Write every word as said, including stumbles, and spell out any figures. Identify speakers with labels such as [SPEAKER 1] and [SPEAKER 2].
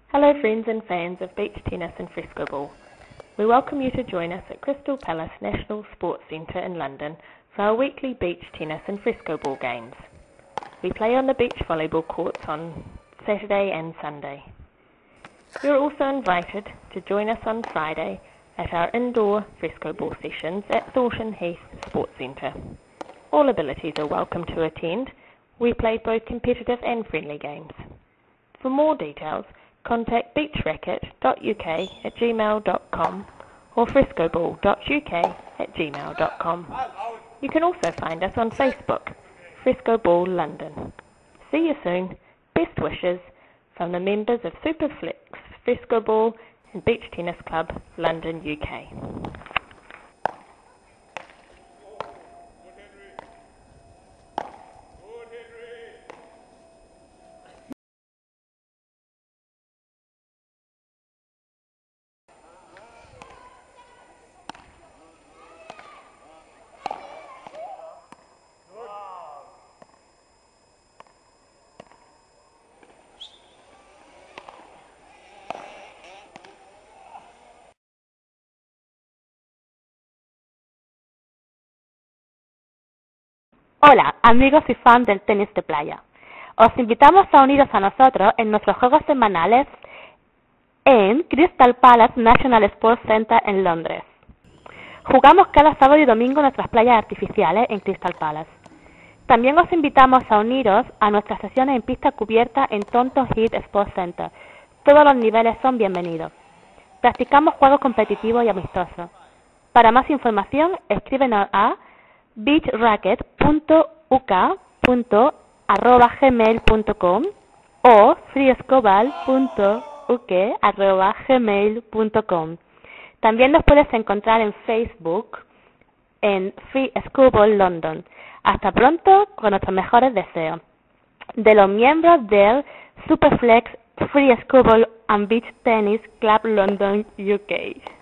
[SPEAKER 1] Hello friends and fans of beach tennis and frescoball. We welcome you to join us at Crystal Palace National Sports Centre in London for our weekly beach tennis and frescoball games. We play on the beach volleyball courts on Saturday and Sunday. You are also invited to join us on Friday at our indoor frescoball sessions at Thornton Heath Sports Centre. All abilities are welcome to attend. We play both competitive and friendly games. For more details, contact beach racket dot U K at gmail dot com or frescoball dot U K at gmail dot com. You can also find us on Facebook, Frescoball London. See you soon. Best wishes from the members of Superflex Frescoball and Beach Tennis Club, London, U K.
[SPEAKER 2] Hola, amigos y fans del tenis de playa. Os invitamos a uniros a nosotros en nuestros juegos semanales en Crystal Palace National Sports Centre en Londres. Jugamos cada sábado y domingo en nuestras playas artificiales en Crystal Palace. También os invitamos a uniros a nuestras sesiones en pista cubierta en Thornton Heath Sports Centre. Todos los niveles son bienvenidos. Practicamos juegos competitivos y amistosos. Para más información, escríbenos a beach racket punto U K arroba gmail punto com o frescoball punto U K arroba gmail punto com. También nos puedes encontrar en Facebook en Frescoball London. Hasta pronto con nuestros mejores deseos. De los miembros del Superflex Frescoball and Beach Tennis Club London U K.